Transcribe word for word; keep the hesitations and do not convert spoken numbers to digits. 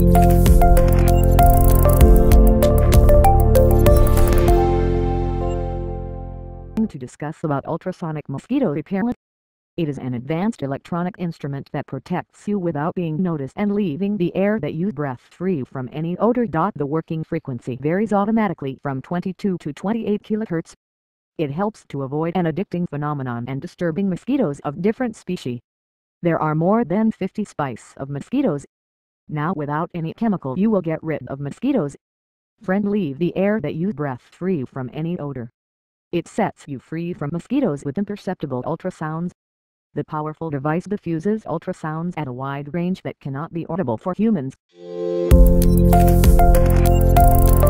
To discuss about ultrasonic mosquito repellent. It is an advanced electronic instrument that protects you without being noticed and leaving the air that you breathe free from any odor. The working frequency varies automatically from twenty-two to twenty-eight kilohertz. It helps to avoid an addicting phenomenon and disturbing mosquitoes of different species. There are more than fifty species of mosquitoes. Now without any chemical you will get rid of mosquitoes. Friend, leave the air that you breathe free from any odor. It sets you free from mosquitoes with imperceptible ultrasounds. The powerful device diffuses ultrasounds at a wide range that cannot be audible for humans.